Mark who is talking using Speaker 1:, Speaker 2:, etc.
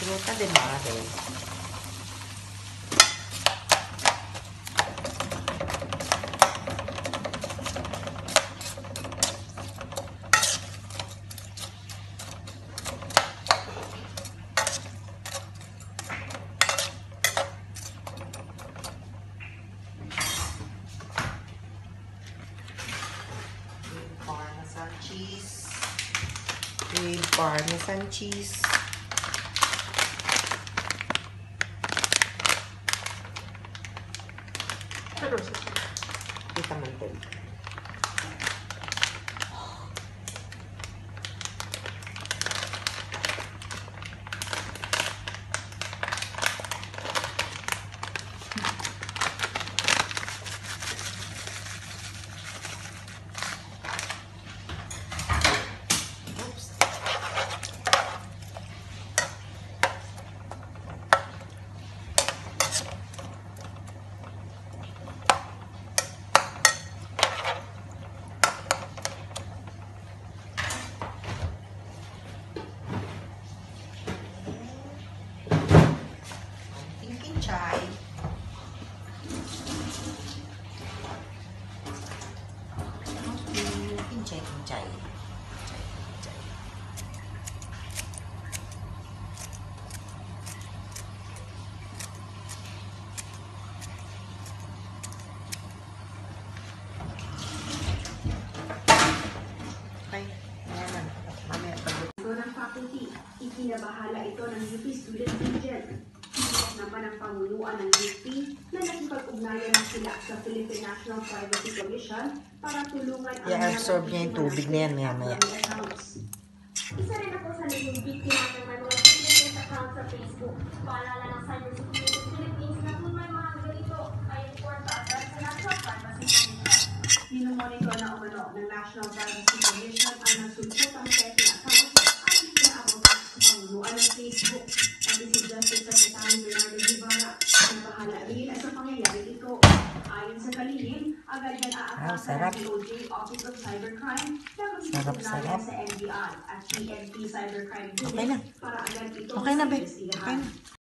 Speaker 1: Fruttidimare. Parmesan cheese. Kita mantel. Chai. Kinchay.
Speaker 2: Ng faculty, ikinabahala ito ng UP Student Region. Naman ang pamunuan ng UP na nakipag-ugnayan na sila sa Philippine National Privacy Commission para tulungan ang
Speaker 1: i-absorb niya yung tubig na yan maya-maya.
Speaker 2: Isa rin ako sa naging biktima ng may mga Philippines account sa Facebook. Paalala ng Cybersecurity Philippines na kung may mga ganito ay report agad sa National Privacy Commission. Minumonitor na umano ng National Privacy Commission ang nagsulputang petty account at ikinaabot sa pamunuan ng Facebook. At si Justice Secretary ang bahala rin sa pangyayari ito. Ayon sa kalihim, agad yan aakasa ng DOJ Office of Cybercrime na magsisiglayan sa NBI at PNP Cybercrime Unit para agad ito
Speaker 1: Okay na, be. Okay na.